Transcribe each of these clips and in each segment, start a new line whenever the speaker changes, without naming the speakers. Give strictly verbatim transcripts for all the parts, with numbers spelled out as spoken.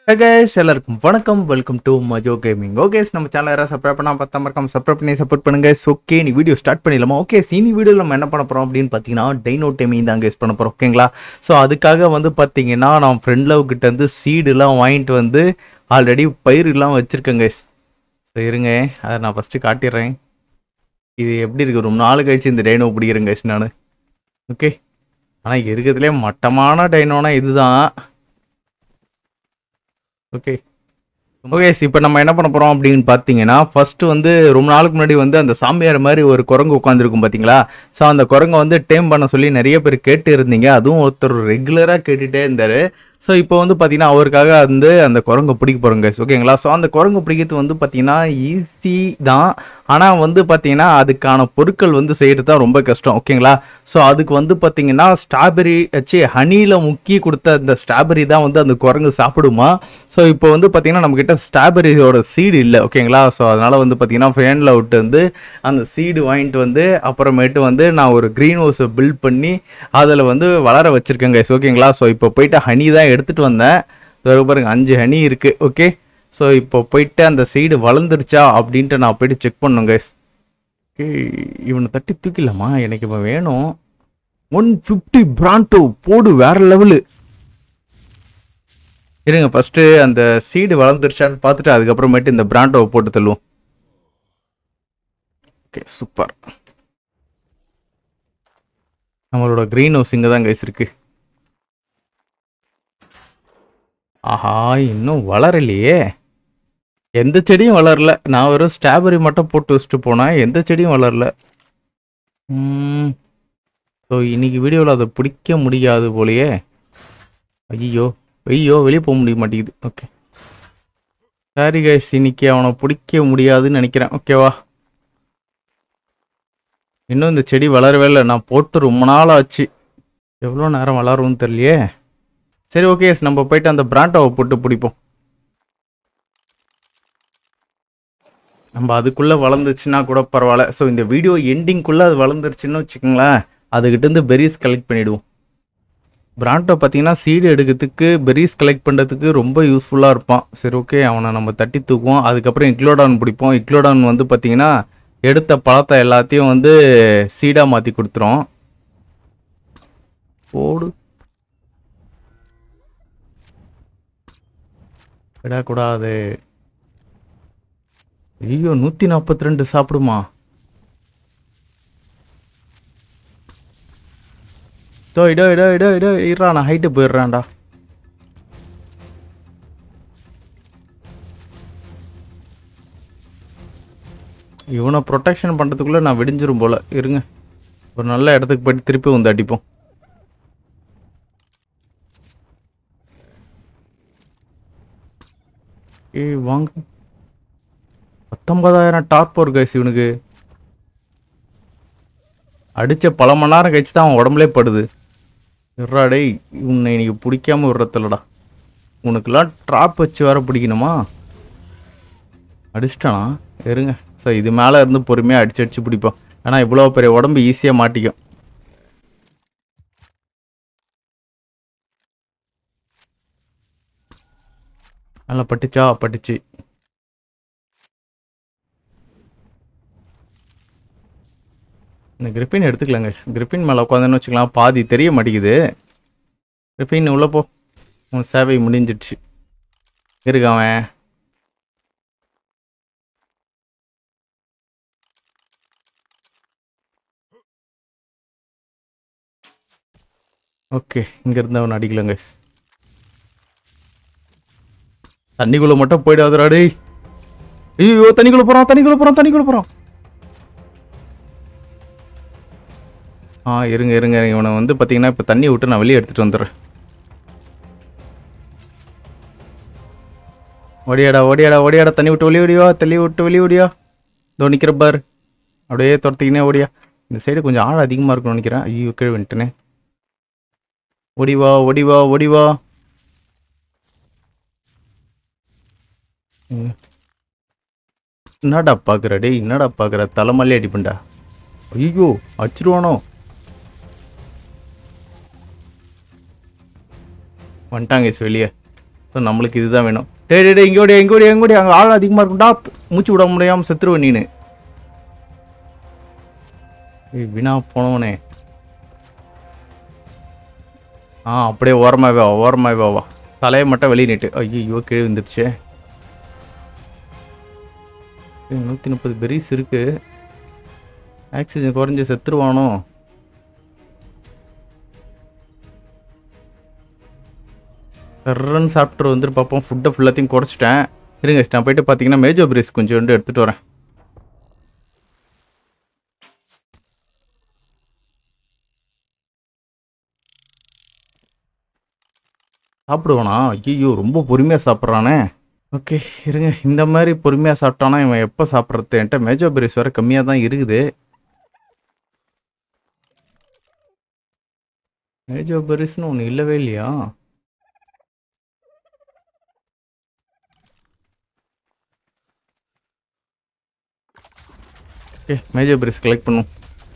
Hey guys, எல்லாருக்கும் வணக்கம். Welcome to Majo gaming. Okay, நம்ம சேனல் யாராவது சப்ஸ்கிரைப் பண்ணால் பத்தாம இருக்காம சப்ஸ்கிரைப் பண்ணி சப்போர்ட் பண்ணுங்க. ஓகே, நீ வீடியோ ஸ்டார்ட் பண்ணிடலாமா? ஓகே, சீனி வீடியோவில் நம்ம என்ன பண்ண போகிறோம் அப்படின்னு பார்த்தீங்கன்னா டைனோ டேமிங் தான் யூஸ் பண்ண போகிறோம். ஓகேங்களா? ஸோ அதுக்காக வந்து பார்த்தீங்கன்னா நான் ஃப்ரெண்ட் லவ் கிட்ட வந்து சீடுலாம் வாங்கிட்டு வந்து ஆல்ரெடி பயிரெலாம் வச்சுருக்கேங்க. ஸோ இருங்க, அதை நான் ஃபஸ்ட்டு காட்டிடுறேன். இது எப்படி இருக்குது? ரொம்ப நாள் கழிச்சு இந்த டைனோ பிடிக்கிறேங்க நான். ஓகே, ஆனால் இருக்கிறதுலே மட்டமான டைனோனா இதுதான். ஓகே ஓகே இப்போ நம்ம என்ன பண்ண போகிறோம் அப்படின்னு பார்த்தீங்கன்னா ஃபஸ்ட்டு வந்து ரொம்ப நாளுக்கு முன்னாடி வந்து அந்த சாமியார் மாதிரி ஒரு குரங்கு உட்காந்துருக்கும் பார்த்தீங்களா? ஸோ அந்த குரங்கை வந்து டேம் பண்ண சொல்லி நிறைய பேர் கேட்டு இருந்தீங்க. அதுவும் ஒருத்தர் ரெகுலராக கேட்டுகிட்டே இருந்தார். ஸோ இப்போ வந்து பார்த்தீங்கன்னா அவருக்காக வந்து அந்த குரங்கு பிடிக்க போகிறோங்க. ஓகேங்களா? ஸோ அந்த குரங்கு பிடிக்கிறது வந்து பார்த்தீங்கன்னா ஈஸி தான். ஆனால் வந்து பார்த்தீங்கன்னா அதுக்கான பொருட்கள் வந்து செய்கிறது தான் ரொம்ப கஷ்டம். ஓகேங்களா? ஸோ அதுக்கு வந்து பார்த்தீங்கன்னா ஸ்ட்ராபெரி வச்சு ஹனியில் முக்கி கொடுத்த அந்த ஸ்ட்ராபெரி தான் வந்து அந்த குரங்கு சாப்பிடுமா. ஸோ இப்போ வந்து பார்த்தீங்கன்னா நம்மக்கிட்ட ஸ்ட்ராபெரியோட சீடு இல்லை. ஓகேங்களா? ஸோ அதனால் வந்து பார்த்தீங்கன்னா ஃபேனில் விட்டு வந்து அந்த சீடு வாங்கிட்டு வந்து அப்புறமேட்டு வந்து நான் ஒரு க்ரீன் ஹவுஸை பில்ட் பண்ணி அதில் வந்து வளர வச்சுருக்கேங்க. ஓகேங்களா? ஸோ இப்போ போயிட்டு ஹனி தான் எடுத்துகிட்டு வந்தேன். பாருங்க, அஞ்சு ஹனி இருக்குது. ஓகே, ஸோ இப்போ போயிட்டு அந்த சைடு வளர்ந்துருச்சா அப்படின்ட்டு நான் போயிட்டு செக் பண்ணுங்க. ஓகே, இவனை தட்டி தூக்கிடலாமா? எனக்கு இப்போ வேணும் ஒன் ஃபிஃப்டி பிராண்டோ போடு, வேற லெவலு. இருங்க, ஃபஸ்ட்டு அந்த சீடு வளர்ந்துருச்சான்னு பார்த்துட்டு அதுக்கப்புறமேட்டு இந்த பிராண்டோவை போட்டு தள்ளுவோம். Okay, super. நம்மளோட க்ரீன் ஹவுஸ் இங்கே தான் கைஸ் இருக்கு. ஆஹா, இன்னும் வளரலையே. எந்த செடியும் வளரல. நான் வெறும் ஸ்ட்ராபெரி மட்டும் போட்டு வச்சுட்டு போனேன். எந்த செடியும் வளரல. ஸோ இன்னைக்கு வீடியோவில் அதை பிடிக்க முடியாது போலையே. ஐயோ ஐயோ, வெளியே போக முடிய மாட்டேங்குது. ஓகே, சரி கைஸ், இன்னைக்கு அவனை பிடிக்க முடியாதுன்னு நினைக்கிறேன். ஓகேவா? இன்னும் இந்த செடி வளரவே இல்லை. நான் போட்டு ரொம்ப நாள் ஆச்சு. எவ்வளோ நேரம் வளரும்னு தெரியலையே. சரி, ஓகே, நம்ம போயிட்டு அந்த பிராண்டோவை போட்டு பிடிப்போம். நம்ம அதுக்குள்ளே வளர்ந்துச்சுன்னா கூட பரவாயில்ல. ஸோ இந்த வீடியோ எண்டிங்குள்ளே அது வளர்ந்துருச்சுன்னு வச்சுக்கோங்களேன், அதுக்கிட்டேருந்து பெரிஸ் கலெக்ட் பண்ணிவிடுவோம். பிராண்டோ பார்த்தீங்கன்னா சீடு எடுக்கிறதுக்கு பெரிஸ் கலெக்ட் பண்ணுறதுக்கு ரொம்ப யூஸ்ஃபுல்லாக இருப்பான். சரி, ஓகே, அவனை நம்ம தட்டி தூக்குவோம். அதுக்கப்புறம் இக்லோடான் பிடிப்போம். இக்லோடான் வந்து பார்த்தீங்கன்னா எடுத்த பழத்தை எல்லாத்தையும் வந்து சீடாக மாற்றி கொடுத்துரும். போடு, விடக்கூடாது. ஐயோ, நூற்றி நாற்பத்தி ரெண்டு சாப்பிடுமா? இதோ இடோ இடோ இடோ இடோ இருறா, நான் ஹைட்டு போயிடுறான்டா. இவனை ப்ரொடெக்ஷன் பண்ணுறதுக்குள்ளே நான் விடிஞ்சிரும் போல். இருங்க, ஒரு நல்ல இடத்துக்கு போய்ட்டு திருப்பி வந்து அடிப்போம். ஏய் வாங்க, பத்தொன்பதாயிரம் டாப் ஒரு கைஸ். இவனுக்கு அடித்த பல மணி நேரம் கழிச்சு தான் அவன் உடம்புலே படுது. இருறாடே, உன்னை இன்னைக்கு பிடிக்காம விடுறதில்லடா. உனக்குலாம் ட்ராப் வச்சு வேற பிடிக்கணுமா? அடிச்சிட்டானா? இருங்க, ஸோ இது மேலே இருந்து பொறுமையாக அடிச்சு அடிச்சு பிடிப்போம். ஆனால் இவ்வளோ பெரிய உடம்பு ஈஸியாக மாட்டிக்கும். நல்லா பட்டுச்சா? பட்டுச்சு. இந்த கிரிப்பின் எடுத்துக்கலாங்க. கிரிப்பின் மேலே உட்காந்துன்னு வச்சுக்கலாம். பாதி தெரிய மாட்டேங்குது. கிரிப்பின் உள்ளே போ, உன் சேவை முடிஞ்சிடுச்சு. இருக்காவன். ஓகே, இங்கேருந்து அவன் அடிக்கலாங்க. தண்ணிக்குள்ளே மட்டும் போயிடாதராடே. ஐயோ, தண்ணிக்குள்ளே போகிறான் தண்ணிக்குள்ளே போகிறான் தண்ணிக்குள்ளே போகிறான். ஆ இருங்க இருங்க, இவனை வந்து பார்த்தீங்கன்னா இப்போ தண்ணி விட்டு நான் வெளியே எடுத்துகிட்டு வந்துடுறேன். ஓடியாடா ஓடியாடா ஓடியாடா, தண்ணி விட்டு வெளியே ஓடியா, தள்ளி விட்டு வெளியே ஓடியா. இதோ நிற்கிற பார், அப்படியே துரத்திக்கினே ஓடியா. இந்த சைடு கொஞ்சம் ஆழம் அதிகமாக இருக்கும்னு நினைக்கிறேன். ஐயோ, கீழே வந்துட்டேனே. ஓடிவா ஓடிவா ஓடிவா. என்னடா பார்க்குற டே, என்னடா பார்க்குற? தலைமல்லே அடிப்பண்டா. ஐயோ, அடிச்சிருவானோ? வந்துட்டாங்க வெளியே. ஸோ ஸோ நம்மளுக்கு இதுதான் வேணும். டே டே டே இங்கோடைய எங்கோடைய எங்கோடைய அங்கே ஆள் அதிகமாக இருக்கும்டா, மூச்சு விட முடியாமல் செத்துருவேன் நீனு. ஏய் வீணா போனவனே. ஆ அப்படியே ஓரமாகவே வா ஓரமாகவே வா. தலையை மட்டும் வெளியே நீட்டு. ஐயோ கீழே வந்துடுச்சே. நூற்றி முப்பது பெரிஸ் இருக்கு. ஆக்சிஜன் குறைஞ்சி செத்துருவானோ. கர்றன்னு சாப்பிட்டு வந்துட்டு பார்ப்போம். ஃபுட்டை ஃபுல்லாத்தையும் குறைச்சிட்டேன். இருங்க நான் போயிட்டு பார்த்தீங்கன்னா மேஜோ பிரிஸ் கொஞ்சம் வந்து எடுத்துகிட்டு வரேன். சாப்பிடுவானா? ஐயோ ரொம்ப பொறுமையாக சாப்பிட்றானே. ஓகே இருங்க, இந்த மாதிரி பொறுமையாக சாப்பிட்டானா இவன் எப்போ சாப்பிட்றது? என்கிட்ட மேஜோ பிரிஸ் வர கம்மியாக தான் இருக்குது. மேஜோ பிரிஸ்னு ஒன்று இல்லவே இல்லையா? ஓகே மேஜோ பிரிஸ் கலெக்ட் பண்ணும்.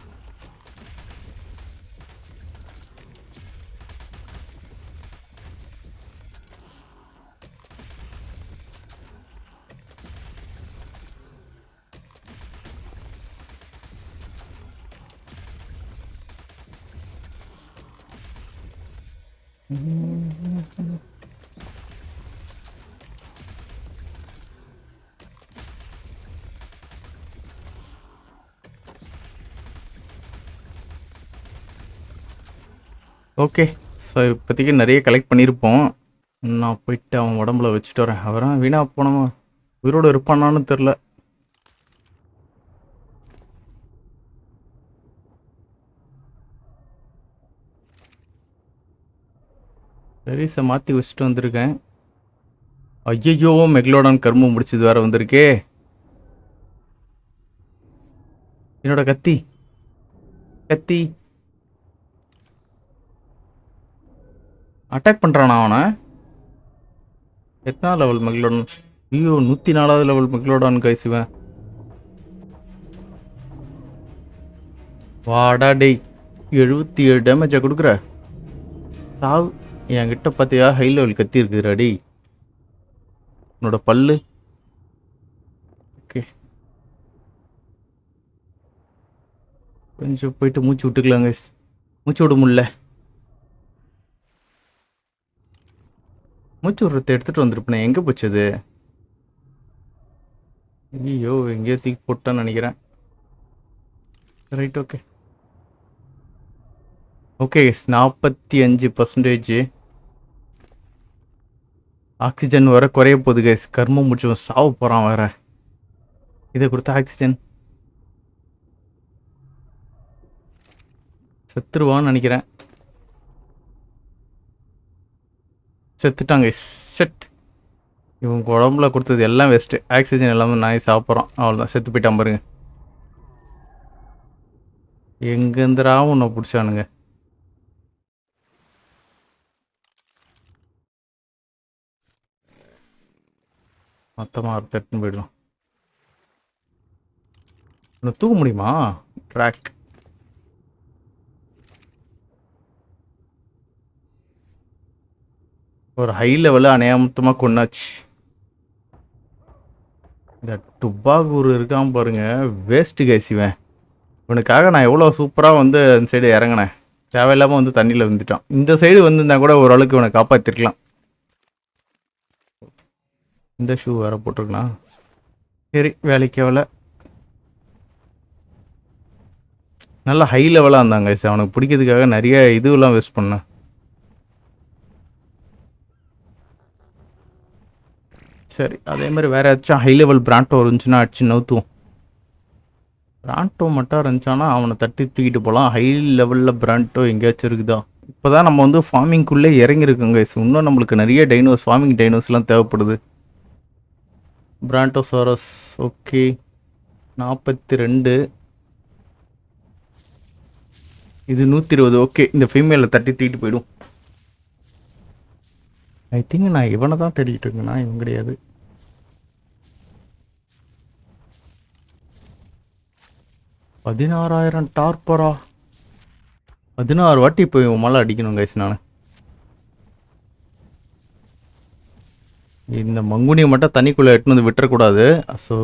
ஓகே ஸோ இப்போதைக்கு நிறைய கலெக்ட் பண்ணியிருப்போம். நான் போயிட்டு அவன் உடம்புல வச்சுட்டு வரேன். அவரான் வீணாக போனவன் உயிரோடு இருப்பானான்னு தெரில. பெரிசை மாற்றி வச்சுட்டு வந்திருக்கேன். ஐயோ மெக்லோடான் கர்மம் முடிச்சது வேற வந்திருக்கே. என்னோட கத்தி கத்தி அட்டாக் பண்ணுறானா அவனை? எத்தனை லெவல் மெக்லோடான்? ஐயோ நூற்றி நாலாவது லெவல் மெக்லோடான் கைசுவேன். வாடா டேய், எழுபத்தி ஏழு டேமேஜை கொடுக்குற சாவு. என்கிட்ட பார்த்தியா ஹை லெவல் கத்தி இருக்குதுடா டேய். உன்னோட பல்லு. ஓகே கொஞ்சம் போயிட்டு மூச்சு விட்டுக்கலாங்க. மூச்சு விட முடியல. மூச்சு விடுறத எடுத்துகிட்டு வந்துருப்பேன். எங்கே போச்சது? ஐயோ எங்கேயோ தூக்கி போட்டான்னு நினைக்கிறேன். ரைட் ஓகே ஓகே நாற்பத்தி அஞ்சு பர்சன்டேஜ் ஆக்சிஜன் வர குறைய போகுது கைஸ். கர்மம் முடிச்சவன் சாவ போகிறான் வேற. இதை கொடுத்த ஆக்சிஜன் செத்துருவான்னு நினைக்கிறேன். செத்துட்டாங்க செட். இவங்க உடம்புல கொடுத்தது எல்லாம் வேஸ்ட்டு. ஆக்சிஜன் எல்லாமே நாய் சாப்பிட்றோம். அவ்வளோதான் செத்து போயிட்டான் பாருங்க. எங்கேருந்துடா உன்னை பிடிச்சானுங்க? மொத்தமாக ஒரு தட்டுன்னு போயிடலாம். உன்னை தூக்க முடியுமா? ட்ராக் ஒரு ஹை லெவலில் அநியாயமாக கொண்டாச்சு. இந்த டுபாகூர் இருக்காம பாருங்க, வேஸ்ட்டு கைசிவேன். இவனுக்காக நான் எவ்வளோ சூப்பராக வந்து அந்த சைடு இறங்கினேன். தேவையில்லாமல் வந்து தண்ணியில் வந்துட்டான். இந்த சைடு வந்துருந்தா கூட ஓரளவுக்கு இவனை காப்பாற்றிருக்கலாம். இந்த ஷூ வேற போட்டிருக்கலாம். சரி வேலைக்கு எவ்வளோ நல்லா ஹை லெவலாக இருந்தாங்க கைஸ். அவனுக்கு பிடிக்கிறதுக்காக நிறைய இதுவெல்லாம் வேஸ்ட் பண்ணேன். சரி அதே மாதிரி வேறு ஏதாச்சும் ஹை லெவல் பிராண்டோ இருந்துச்சுன்னா அடிச்சு நவுத்துவோம். பிராண்டோ மட்டும் இருந்துச்சானா அவனை தட்டி தூக்கிட்டு போகலாம். ஹை லெவலில் பிராண்டோ எங்கேயாச்சும் இருக்குதா? இப்போ தான் நம்ம வந்து ஃபார்மிங்குள்ளே இறங்கியிருக்கோங்க கைஸ். இன்னும் நம்மளுக்கு நிறைய டைனோஸ் ஃபார்மிங் டைனோஸ்லாம் தேவைப்படுது. பிராண்டோசாரஸ் ஓகே நாற்பத்தி ரெண்டு. இது நூற்றி இருபது. ஓகே இந்த ஃபீமேலில் தட்டி தூக்கிட்டு போயிடும். ஐ திங்க் நான் இவனை தான் தேடிக்கிட்டு இருக்கேன்னா இவன் கிடையாது. பதினாறாயிரம் டார்பரா? பதினாறு வாட்டி இப்போ இவன் மலை அடிக்கணும் கைஸ். நான் இந்த மங்குனியை மட்டும் தண்ணிக்குள்ளே எட்டுன்னு வந்து விட்டுறக்கூடாது. ஸோ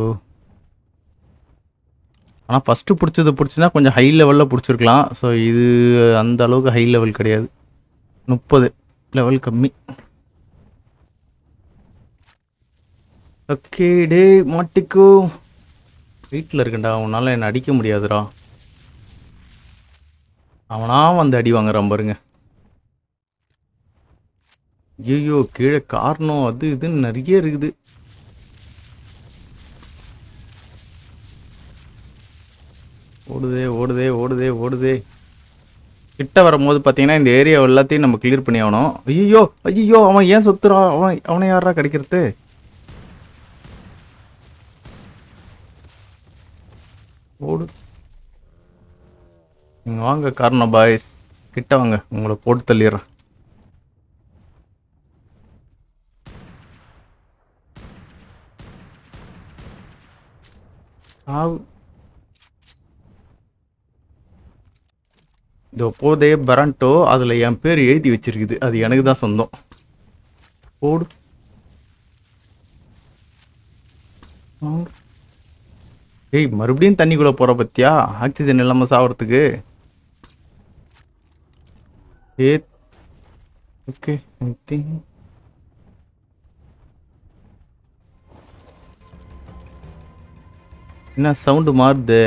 ஆனால் ஃபஸ்ட்டு பிடிச்சது பிடிச்சின்னா கொஞ்சம் ஹை லெவலில் பிடிச்சிருக்கலாம். ஸோ இது அந்த அளவுக்கு ஹை லெவல் கிடையாது, முப்பது லெவல் கம்மி. ஓகே டே மாட்டிக்கோ, வீட்டில் இருக்கண்டா, அவனால் என்னை அடிக்க முடியாதுடா. அவனா வந்து அடி வாங்குறான் பாருங்க. ஐயோ கீழே காரணம் அது இதுன்னு நிறைய இருக்குது. ஓடுதே ஓடுதே ஓடுதே ஓடுதே. கிட்ட வரும்போது பார்த்தீங்கன்னா இந்த ஏரியா எல்லாத்தையும் நம்ம கிளியர் பண்ணி ஆகணும். ஐயோ ஐயோ அவன் ஏன் சொத்துறான், அவன் அவனை யாரா கிடைக்கிறது. ஓடு, நீங்கள் வாங்க கார்னோ பாய்ஸ், கிட்ட வாங்க, உங்களை போட்டு தள்ளிடுறேன். ஆ இதோ போதே பரண்டோ, அதில் என் பேர் எழுதி வச்சிருக்குது, அது எனக்கு தான் சொந்தம். ஓடு. ஏய் மறுபடியும் தண்ணிக்குள்ளே போகிற பத்தியா, ஆக்சிஜன் இல்லாமல் சாவறதுக்கு. ஏ ஓகே ஐ திங்க் என்ன சவுண்டு மாறுது.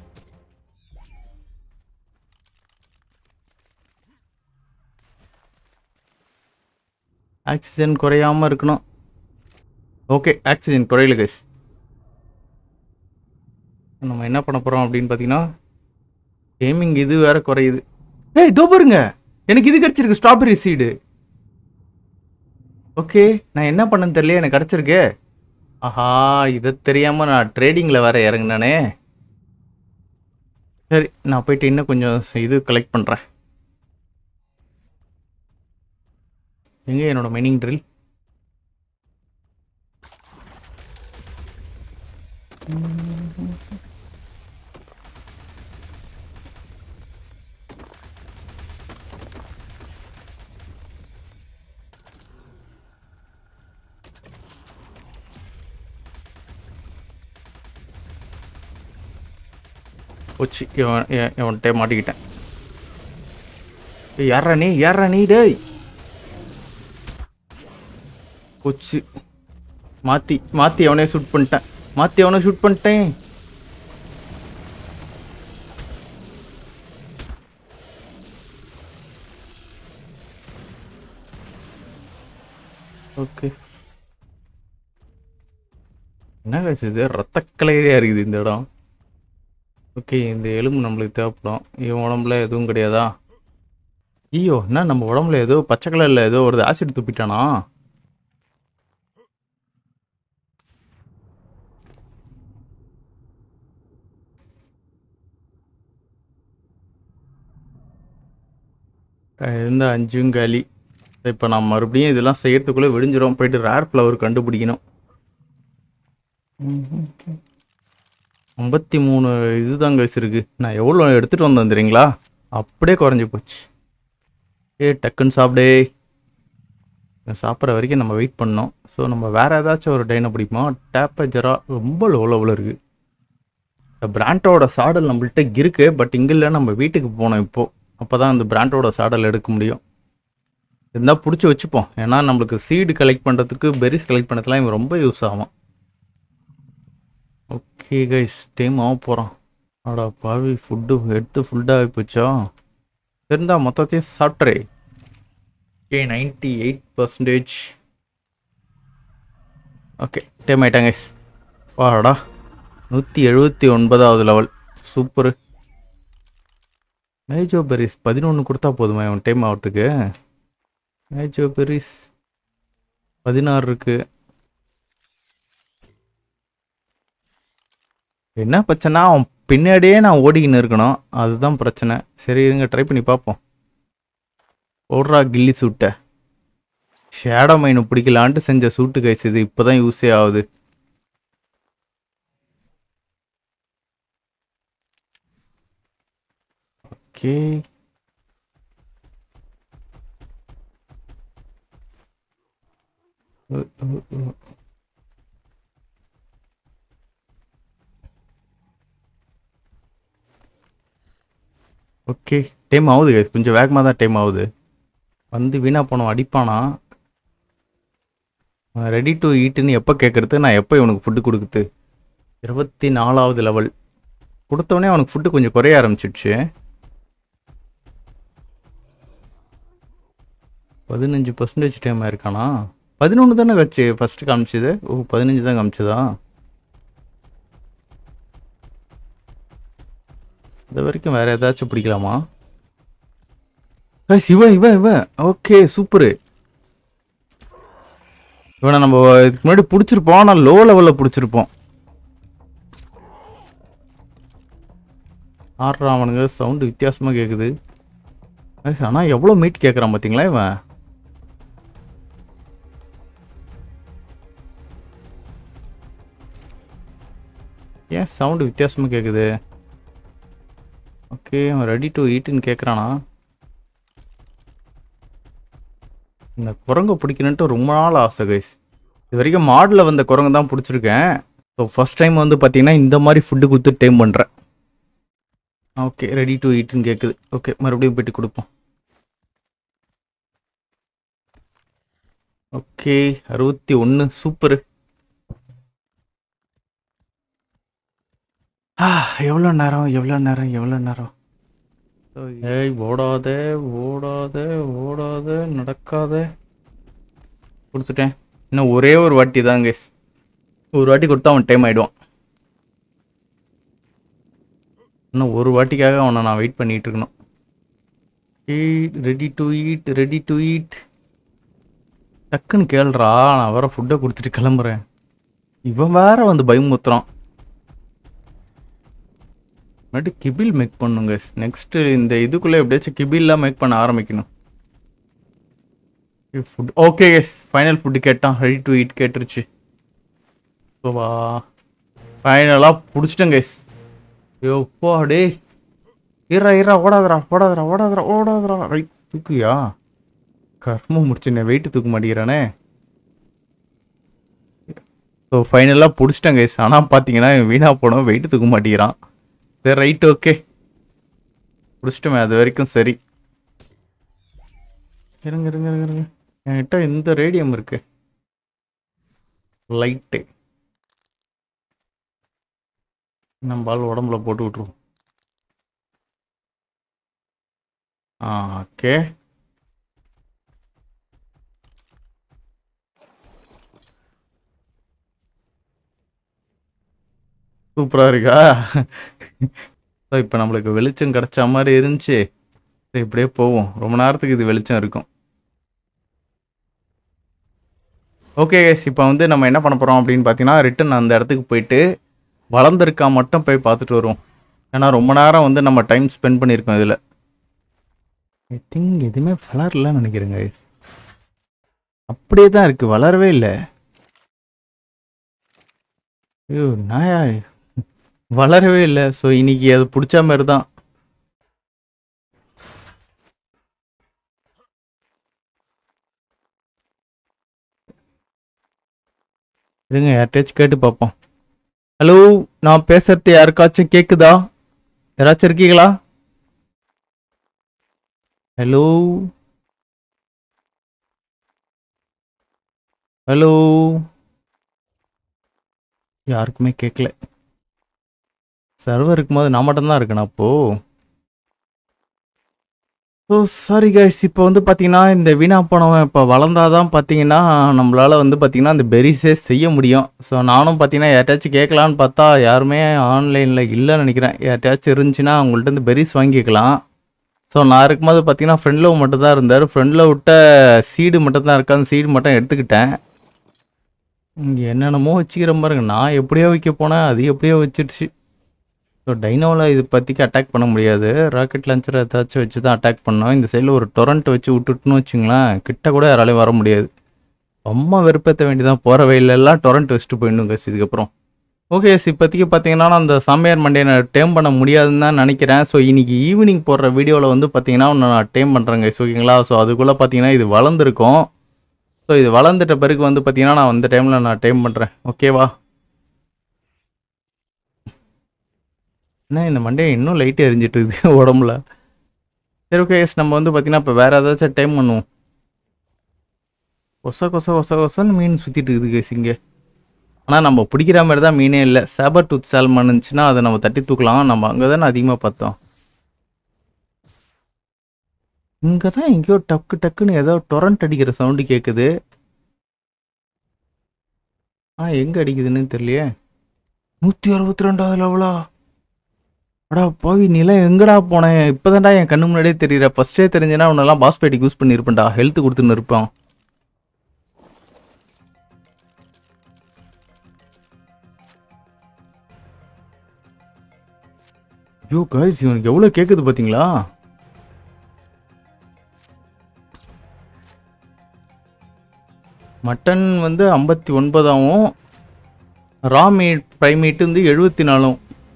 ஆக்சிஜன் குறையாமல் இருக்கணும். ஓகே ஆக்சிஜன் குறையல கைஸ். நம்ம என்ன பண்ண போகிறோம் அப்படின்னு பார்த்தீங்கன்னா, கேமிங் இது வேற குறையுது. ஏய் இதோ பாருங்க, எனக்கு இது கிடச்சிருக்கு, ஸ்ட்ராபெரி சீடு. ஓகே நான் என்ன பண்ணேன்னு தெரியல, எனக்கு கிடச்சிருக்கு. ஆஹா இதை தெரியாமல் நான் ட்ரேடிங்கில் வேற இறங்கினானே. சரி நான் போயிட்டு இன்னும் கொஞ்சம் இது கலெக்ட் பண்ணுறேன். எங்கே என்னோட மைனிங் ட்ரில்? போச்சு, இவன் இவன்கிட்ட மாட்டிக்கிட்டேன். யாரா நீ, யாரா நீ டேய். போச்சு, மாற்றி மாற்றி அவனே ஷூட் பண்ணிட்டேன், மாற்றி அவனை ஷூட் பண்ணிட்டேன். ஓகே என்ன காசு இது, ரத்த கலரியா இருக்குது இந்த இடம். ஓகே இந்த எலும்பு நம்மளுக்கு தேவைப்படும். இவன் உடம்புல எதுவும் கிடையாதா? ஐயோ என்ன நம்ம உடம்புல ஏதோ பச்சை கலரில் ஏதோ ஒரு ஆசிட் துப்பிட்டானா? இருந்த அஞ்சும் காலி. இப்போ நான் மறுபடியும் இதெல்லாம் செய்யறதுக்குள்ளே விடிஞ்சிரும். போயிட்டு ரேர் ஃப்ளவர் கண்டுபிடிக்கணும். ஐம்பத்தி மூணு இதுதான் கைஸ் இருக்கு. நான் எவ்வளோ எடுத்துகிட்டு வந்தேன் தெரியுங்களா, அப்படியே குறைஞ்சி போச்சு. ஏ டக்குன்னு சாப்பிடே. சாப்பிட்ற வரைக்கும் நம்ம வெயிட் பண்ணோம். ஸோ நம்ம வேறு ஏதாச்சும் ஒரு டைனை பிடிப்போம். டேப்பேஜரா ரொம்ப லோ லெவலில் இருக்குது. இந்த பிராண்டோட சாடல் நம்மள்கிட்ட இருக்குது, பட் இங்கே இல்லை, நம்ம வீட்டுக்கு போனோம் இப்போது. அப்போ தான் அந்த பிராண்டோட சாடல் எடுக்க முடியும். இருந்தால் பிடிச்சி வச்சுப்போம், ஏன்னா நம்மளுக்கு சீடு கலெக்ட் பண்ணுறதுக்கு பெரிஸ் கலெக்ட் பண்ணுறதுலாம் இவன் ரொம்ப யூஸ் ஆகும். ஓகே கைஸ் டைம் ஆக போகிறோம். ஆடா பாவி, ஃபுட்டு எடுத்து ஃபுல்லாகி போச்சா? இருந்தால் மொத்தத்தையும் சாப்பிட்றே. Okay ninety eight percentage. Okay time ஆகிட்டாங்க கைஸ். வாடா நூற்றி எழுபத்தி ஒன்பதாவது லெவல், சூப்பரு. மேஜோ பெரிஸ் பதினொன்று கொடுத்தா போதுமா இவன் டைம் ஆகிறதுக்கு? மேஜோ பெரிஸ் பதினாறு இருக்குது. என்ன பிரச்சனை, அவன் பின்னாடியே நான் ஓடிக்கின்னு இருக்கணும், அதுதான் பிரச்சனை. சரி இருங்க ட்ரை பண்ணி பார்ப்போம். ஓடுறா கில்லி சூட்டை. ஷேடோ மைனு பிடிக்கலான்ட்டு செஞ்ச சூட்டு கைஸ் இது, இப்போ தான் யூஸே ஆகுது. ஓகே ஓகே டைம் ஆகுது guys. கொஞ்சம் வேகமாக தான் டைம் ஆகுது. வந்து வீணாக போனோம் அடிப்பானா? ரெடி டு ஈட்டுன்னு எப்போ கேட்குறது, நான் எப்போ இவனுக்கு ஃபுட்டு கொடுக்குது? இருபத்தி நாலாவது லெவல் கொடுத்தவொடனே அவனுக்கு ஃபுட்டு கொஞ்சம் குறைய ஆரம்பிச்சிடுச்சு. பதினஞ்சு பர்சன்டேஜ் டைம் ஆயிருக்கானா? பதினொன்று தானே வச்சு ஃபஸ்ட்டு காமிச்சது. ஓ பதினஞ்சு தான் காமிச்சதா? இது வரைக்கும் வேறு ஏதாச்சும் பிடிக்கலாமா? இவன் இவன் இவன் ஓகே சூப்பரு. இவனை நம்ம இதுக்கு முன்னாடி பிடிச்சிருப்போம், ஆனால் லோ லெவலில் பிடிச்சிருப்போம். ஆடுறான் அவனுங்க, சவுண்டு வித்தியாசமாக கேட்குது. ஆனால் எவ்வளோ மீட் கேட்குறான் பார்த்தீங்களா இவன்? ஏன் சவுண்டு வித்தியாசமாக கேட்குது? ஓகே அவன் ரெடி டு ஈட்டுன்னு கேட்குறானா? இந்த குரங்கை பிடிக்கணுன்ட்டு ரொம்ப நாள் ஆசை கைஸ். இது வரைக்கும் மாடில் வந்த குரங்கு தான் பிடிச்சிருக்கேன். ஸோ ஃபஸ்ட் டைம் வந்து பார்த்தீங்கன்னா இந்த மாதிரி ஃபுட்டு கொடுத்து டைம் பண்ணுறேன். ஓகே ரெடி டு ஈட்டுன்னு கேட்குது. ஓகே மறுபடியும் போய்ட்டு கொடுப்போம். ஓகே அறுபத்தி ஒன்று சூப்பரு. ஆ எவ்வளோ நேரம் எவ்வளோ நேரம் எவ்வளோ நேரம் ஏய் ஓடாத ஓடாத ஓடாத நடக்காத. கொடுத்துட்டேன். இன்னும் ஒரே ஒரு வாட்டி தான் கைஸ். ஒரு வாட்டி கொடுத்தா அவன் டைம் ஆகிடுவான். இன்னும் ஒரு வாட்டிக்காக அவனை நான் வெயிட் பண்ணிகிட்டு இருக்கணும். Eat ready to eat ready to eat. டக்குன்னு கேள்றா, நான் வேற ஃபுட்டை கொடுத்துட்டு கிளம்புறேன். இவன் வேற வந்து பயமுத்துறான். மறுபடியும் கிபில் மேக் பண்ணுங்க. நெக்ஸ்ட்டு இந்த இதுக்குள்ளே எப்படியாச்சும் கிபில்லாம் மேக் பண்ண ஆரம்பிக்கணும். Food okay yes final food கேட்டான். ரெடி டு ஈட் கேட்டுருச்சு. ஓவா ஃபைனலாக பிடிச்சிட்டேன் கைஸ். யோப்பா டே ஈரா ஈரா ஓடாதரா ஓடாதரா ஓடாதரா ஓடாதரா. ரைட் தூக்குயா கர்மம் முடிச்சுண்ணே. வெயிட்டு தூக்க மாட்டேங்கிறானே. ஸோ ஃபைனலாக பிடிச்சிட்டேன் கைஸ். ஆனால் பார்த்தீங்கன்னா வீணாக போனோம், வெயிட்டு தூக்க மாட்டேங்கிறான். சரி ரைட் ஓகே பிடிச்சிட்டோமே அது வரைக்கும் சரி. இருங்க இருங்க இருங்க இருங்க என்கிட்ட இந்த ரேடியம் இருக்கு லைட்டு. நம்ம ஆள் உடம்புல போட்டு விட்ருவோம். ஆ ஓகே சூப்பராக இருக்கா? ஸோ இப்போ நம்மளுக்கு வெளிச்சம் கிடச்ச மாதிரி இருந்துச்சு. ஸோ இப்படியே போவோம். ரொம்ப நேரத்துக்கு இது வெளிச்சம் இருக்கும். ஓகே கைஸ் இப்போ வந்து நம்ம என்ன பண்ண போகிறோம் அப்படின்னு பார்த்தீங்கன்னா ரிட்டன் அந்த இடத்துக்கு போயிட்டு வளர்ந்துருக்கா மட்டும் போய் பார்த்துட்டு வருவோம். ஏன்னா ரொம்ப நேரம் வந்து நம்ம டைம் ஸ்பெண்ட் பண்ணியிருக்கோம் இதில். ஐ திங்க் எதுவுமே வளரலன்னு நினைக்கிறேங்க கைஸ். அப்படியே தான் இருக்குது, வளரவே இல்லை. ஐயோ நாயா வளரவே இல்லை. ஸோ இன்னைக்கு அது பிடிச்ச மாதிரி தான். இருங்க யார்ட்டாச்சும் கேட்டு பார்ப்போம். ஹலோ நான் பேசுறது யாருக்காச்சும் கேட்குதா? யாராச்சும் இருக்கீங்களா? ஹலோ ஹலோ யாருக்குமே கேட்கல. சர்வர் இருக்கும்போது நான் மட்டும்தான் இருக்கேன் அப்போது. ஸோ சாரி கைஸ் இப்போ வந்து பார்த்தீங்கன்னா இந்த வீணா போனவன் இப்போ வளர்ந்தாதான் பார்த்தீங்கன்னா நம்மளால் வந்து பார்த்தீங்கன்னா அந்த பெரிஸே செய்ய முடியும். ஸோ நானும் பார்த்தீங்கன்னா யார்ட்டாச்சும் கேட்கலான்னு பார்த்தா யாருமே ஆன்லைனில் இல்லைன்னு நினைக்கிறேன். யார்ட்டாச்சும் இருந்துச்சுன்னா அவங்கள்ட்ட இந்த பெரிஸ் வாங்கிக்கலாம். ஸோ நான் இருக்கும்போது பார்த்தீங்கன்னா ஃப்ரெண்டில் மட்டும் தான் இருந்தார். ஃப்ரெண்டில் விட்ட சீடு மட்டும் தான் இருக்கா. அந்த சீடு மட்டும் எடுத்துக்கிட்டேன். என்னென்னமோ வச்சுக்கிற பாருங்க. நான் எப்படியோ வைக்க போனேன், அது எப்படியோ வச்சிடுச்சு. ஸோ டைனோவில் இது பற்றிக்கு அட்டாக் பண்ண முடியாது. ராக்கெட் லான்ச்சர் ஏதாச்சும் வச்சு தான் அட்டாக் பண்ணோம். இந்த சைடில் ஒரு டொரண்ட் வச்சு விட்டுட்டுன்னு வச்சுங்களேன், கிட்ட கூட யாராலையும் வர முடியாது. அம்மா வெறுப்பேற்ற வேண்டியதான். போகிற வெயிலெல்லாம் டொரண்ட் வச்சுட்டு போயிடணும் கஸ் இதுக்கப்புறம். ஓகே எஸ் இப்போதைக்கு பார்த்தீங்கன்னா அந்த சாமியார் மண்டே நான் டேம் பண்ண முடியாதுன்னு தான் நினைக்கிறேன். ஸோ இன்றைக்கி ஈவினிங் போடுற வீடியோவில் வந்து பார்த்தீங்கன்னா நான் டேம் பண்ணுறேங்க கைஸ் ஓகேங்களா. ஸோ அதுக்குள்ளே பார்த்தீங்கன்னா இது வளர்ந்துருக்கும். ஸோ ஸோ இது வளர்ந்துட்ட பிறகு வந்து பார்த்தீங்கன்னா நான் அந்த டைமில் நான் டைம் பண்ணுறேன். ஓகேவா? ஏன்னா இந்த மண்டையை இன்னும் லைட்டு எரிஞ்சிட்டு இருக்குது உடம்புல. சரி ஓகே எஸ், நம்ம வந்து பார்த்தீங்கன்னா இப்போ வேறு ஏதாச்சும் டைம் பண்ணுவோம். கொச கொச கொச கொசன்னு மீன் சுற்றிட்டு இருக்குது கேஸ் இங்கே. ஆனால் நம்ம பிடிக்கிற மாதிரி தான் மீனே இல்லை. சேபர் டூத் சால்மன் இருந்துச்சுன்னா அதை நம்ம தட்டி தூக்கலாம். நம்ம அங்கே தானே அதிகமாக பார்த்தோம். இங்கே தான் எங்கேயோ டக்கு டக்குன்னு ஏதோ டொரண்ட் அடிக்கிற சவுண்டு கேட்குது. ஆ எங்கே அடிக்குதுன்னு தெரியலையே. நூற்றி அறுபத்தி ரெண்டாவது லெவலா? அடா பாவி, நீலாம் எங்கடா போனேன்? இப்போதான்டா என் கண்ணு முன்னாடியே தெரியுற. ஃபஸ்ட்டே தெரிஞ்சேன்னா உன்னெல்லாம் பாஸ்பேட்டிக் யூஸ் பண்ணியிருப்பேன்டா. ஹெல்த் கொடுத்துன்னு இருப்பான். ஐயோ கைஸ், இவனுக்கு எவ்வளோ கேட்குது பார்த்தீங்களா? மட்டன் வந்து ஐம்பத்தி ஒன்பதாகவும் ரா மீட் ஃப்ரை மீட்டு வந்து எழுபத்தி நாலும்.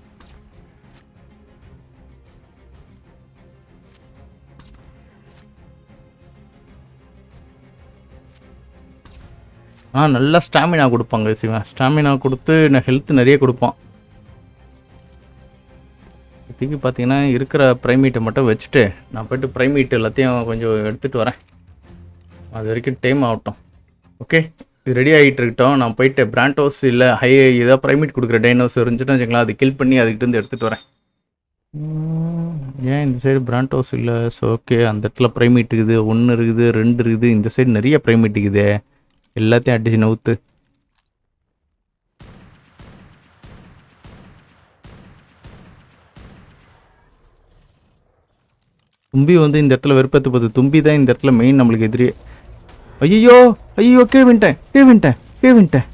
ஆ நல்லா ஸ்டாமினா கொடுப்பாங்க சிவன். ஸ்டாமினா கொடுத்து நான் ஹெல்த் நிறைய கொடுப்பான். இதுக்கு பார்த்தீங்கன்னா இருக்கிற ப்ரைமீட்டை மட்டும் வச்சுட்டு நான் போய்ட்டு ப்ரைமீட் எல்லாத்தையும் கொஞ்சம் எடுத்துகிட்டு வரேன். அது வரைக்கும் டைம் ஆகட்டும். ஓகே, இது ரெடி ஆகிட்டு இருக்கட்டும். நான் போயிட்டு பிராண்டோஸ் இல்லை ஹை ஏதாவது ப்ரைமேட் கொடுக்குற டைனோஸ் இருந்துச்சுன்னு வச்சுக்கலாம், அது கில் பண்ணி அதுக்கிட்ட இருந்து எடுத்துகிட்டு வரேன். ஏன் இந்த சைடு பிராண்டோஸ் இல்லை? ஸோ ஓகே, அந்த இடத்துல ப்ரைமேட் இருக்குது, ஒன்று இருக்குது, ரெண்டு இருக்குது. இந்த சைடு நிறைய ப்ரைமேட் இருக்குது. எல்லாத்தையும் அடிச்சு நவுத்து. தும்பி வந்து இந்த இடத்துல வெறுப்பத்து போகுது. தும்பி தான் இந்த இடத்துல மெயின் நம்மளுக்கு எதிரி. ஐயோ ஐயோ, கே வின்ட்டேன் கே வின்ட்டேன் கே வின்ட்டேன்.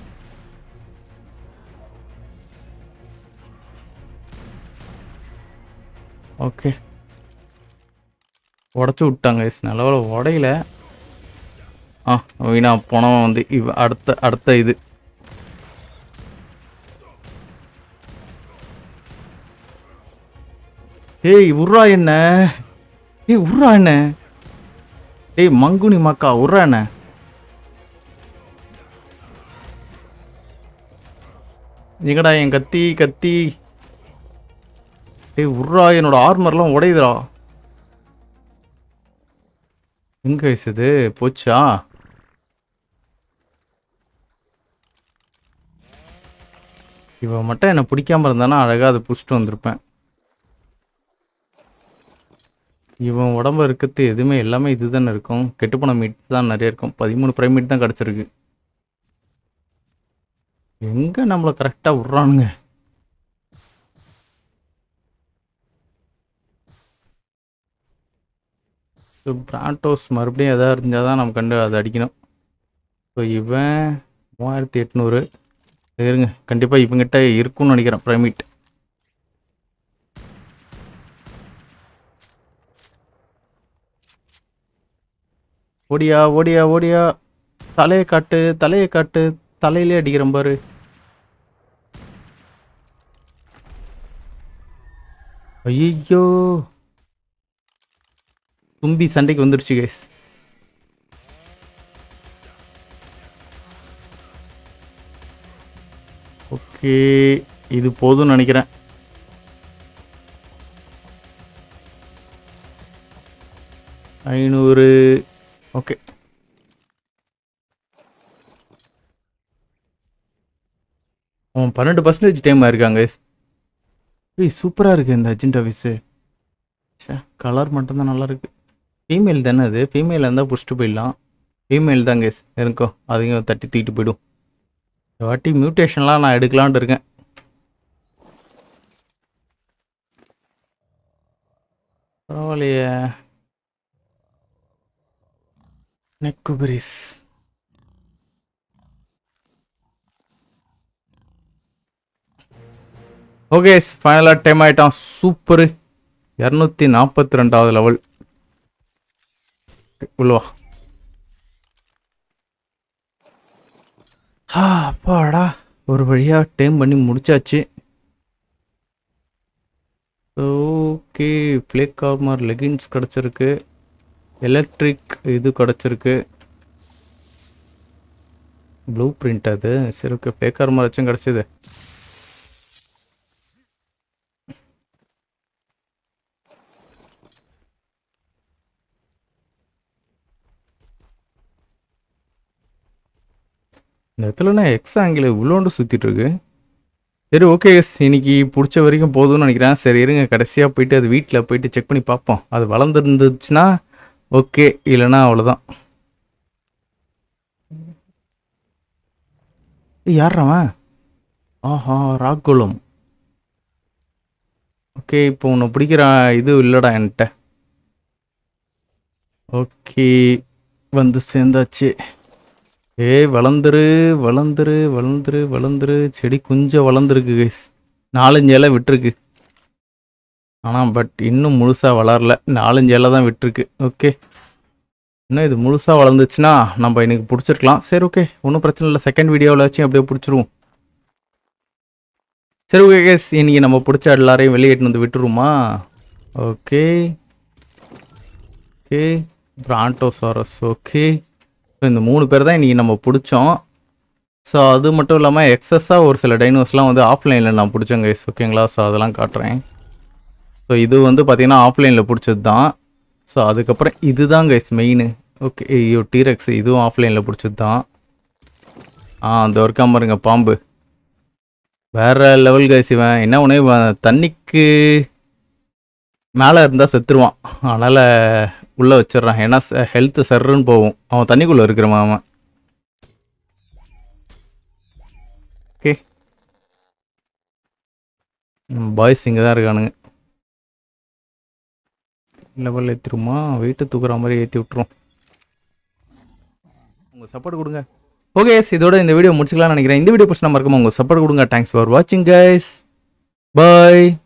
ஓகே, உடச்சி விட்டாங்க. நல்ல உடையில. ஆ வீணா போனவன் வந்து இவ அடுத்த அடுத்த இது. ஏய் உர்ரா என்ன? ஏய் உர்ரா என்ன? ஏய் மங்குனி மக்கா, உர்ரா என்ன? எங்கடா என் கத்தி கத்தி? ஏய் உர்ரா, என்னோட ஆர்மர்லாம் உடையுதுடா. எங்க இது போச்சா? இவன் மட்டும் என்னை பிடிக்காம இருந்தானா அழகாக அதை பிடிச்சிட்டு வந்திருப்பேன். இவன் உடம்பு இருக்கிறது எதுவுமே எல்லாமே இது தானே இருக்கும். கெட்டுப்போன மீட் தான் நிறைய இருக்கும். பதிமூணு ப்ரைமேட் தான் கிடச்சிருக்கு. எங்கே நம்மளை கரெக்டாக விட்றானுங்க? பிராண்டோஸ் மறுபடியும் எதாவது இருந்தால் தான் நம்ம கண்டு அதை அடிக்கணும். ஸோ இவன் மூவாயிரத்தி எட்நூறு இருங்க, கண்டிப்பாக இவங்கிட்ட இருக்கும்னு நினைக்கிறேன் ப்ரைமேட். ஓடியா ஓடியா ஓடியா, தலையை காட்டு தலையை காட்டு, தலையிலே அடிக்கிறேன் பாரு. ஐயோ, தும்பி சண்டைக்கு வந்துருச்சு கைஸ். ஓகே, இது போதும்னு நினைக்கிறேன். ஐநூறு. ஓகே, அவன் பன்னெண்டு பர்சன்டேஜ் டைம் ஆயிருக்காங்க. ஏய் சூப்பராக இருக்குது இந்த அஜெண்டாவிஸு. சே, கலர் மட்டும்தான் நல்லா இருக்கு. ஃபீமேல் தானே அது? ஃபீமேல் இருந்தால் பிடிச்சிட்டு போயிடலாம். ஃபீமேல் தான் கேஸ் எனக்கும், அதையும் தட்டி தூக்கிட்டு போயிடும். இந்த வாட்டி மியூட்டேஷன்லாம் நான் எடுக்கலான்ட்டு இருக்கேன். பரவாயில்லையே. நெக்குபரிஸ். ஓகே, ஃபைனலாக டைம் ஆகிட்டான். சூப்பரு. இரநூத்தி நாற்பத்தி ரெண்டாவது லெவல். உள்ளவா. ஆ அப்பாடா, ஒரு வழியாக டைம் பண்ணி முடிச்சாச்சு. ஓகே, ஃப்ளேக் கார்மர் லெகின்ஸ் கிடச்சிருக்கு. எலக்ட்ரிக் இது கிடச்சிருக்கு. ப்ளூ பிரிண்ட் அது. சரி ஓகே, பேக்கார் மாதிரி வச்சும் கிடச்சிது. இந்த இடத்துலனா எக்ஸ் ஆங்கிள் இவ்வளோண்டு சுற்றிட்டு இருக்கு. சரி ஓகே எஸ், இன்னைக்கு பிடிச்ச வரைக்கும் போதும்னு நினைக்கிறேன். சரி இருங்க, கடைசியாக போயிட்டு அது வீட்டில் போயிட்டு செக் பண்ணி பார்ப்போம். அது வளர்ந்துருந்துச்சுன்னா ஓகே, இல்லைனா அவ்வளோதான். யார்றாவன்? ஆஹா, ராக்குளம். ஓகே, இப்போ உன்னை பிடிக்கிற இது இல்லைடா என்கிட்ட. ஓகே, வந்து சேர்ந்தாச்சு. ஏய் வளர்ந்துரு வளர்ந்துரு வளர்ந்துரு வளர்ந்துரு. செடி கொஞ்சம் வளர்ந்துருக்கு கைஸ், நாலஞ்சு இலை விட்டுருக்கு. ஆனால் பட் இன்னும் முழுசாக வளரல, நாலஞ்சு இலை தான் விட்டுருக்கு. ஓகே, இன்னும் இது முழுசாக வளர்ந்துச்சுன்னா நம்ம இன்னைக்கு பிடிச்சிருக்கலாம். சரி ஓகே, ஒன்றும் பிரச்சனை இல்லை. செகண்ட் வீடியோவில் வச்சு அப்படியே பிடிச்சிருவோம். சரி ஓகே கைஸ், இன்னைக்கு நம்ம பிடிச்ச எல்லாரையும் வெளியேட்டு வந்து விட்டுருமா? Okay okay, brontosaurus. Okay, so இந்த மூணு பேர் தான் இன்றைக்கி நம்ம பிடிச்சோம். ஸோ அது மட்டும் இல்லாமல் எக்ஸஸாக ஒரு சில டைனோஸ்லாம் வந்து ஆஃப்லைனில் நான் பிடிச்சேன் கைஸ். ஓகேங்களா? ஸோ அதெல்லாம் காட்டுறேன். ஸோ இது வந்து பார்த்திங்கன்னா ஆஃப்லைனில் பிடிச்சது தான். ஸோ அதுக்கப்புறம் இது தான் கைஸ் மெயின். ஓகே, ஐயோ டீரெக்ஸ், இதுவும் ஆஃப்லைனில் பிடிச்சது தான். ஆ அந்த ஒர்க்காக பாருங்க, பாம்பு வேறு லெவல் கைஸ். இவன் என்ன ஒன்று, இவன் தண்ணிக்கு மேலே இருந்தால் செத்துருவான், அதனால் உள்ளே வச்சிட்றான். ஏன்னா ஹெல்த்து சர்ன்னு போகும், அவன் தண்ணிக்குள்ளே இருக்கிறவன் அவன். ஓகே, பாய்ஸ் இங்கே தான் இருக்கானுங்க. லெவல் ஏற்றிருமா, வெயிட்டு தூக்குற மாதிரி ஏற்றி விட்டுரும். உங்கள் சப்போர்ட் கொடுங்க. ஓகே, இதோட இந்த வீடியோ முடிச்சுக்கலாம்னு நினைக்கிறேன். இந்த வீடியோ பிடிச்சா மறக்காம உங்கள் சப்போர்ட் கொடுங்க. தேங்க்ஸ் ஃபார் வாட்சிங் கைஸ், பாய்.